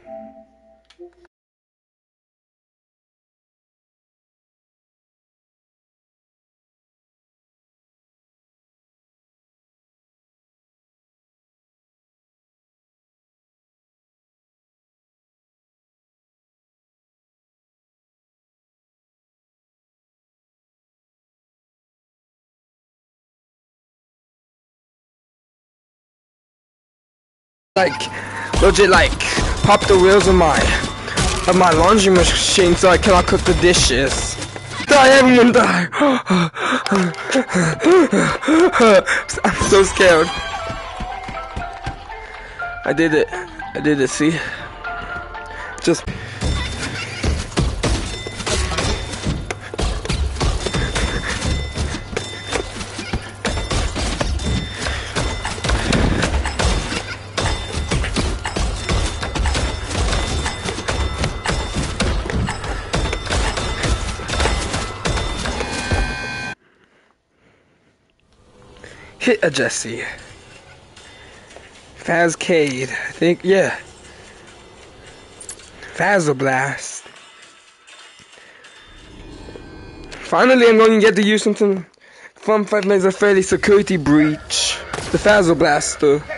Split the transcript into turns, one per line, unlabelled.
Like, legit, like, pop the wheels of my laundry machine so I cannot cook the dishes. Die, everyone die! I'm so scared. I did it, see? Just... Hit a Jesse. Fazcade, I think, yeah. Fazoblast. Finally, I'm going to get to use something from Five Nights at Freddy's Security Breach. The Fazoblaster.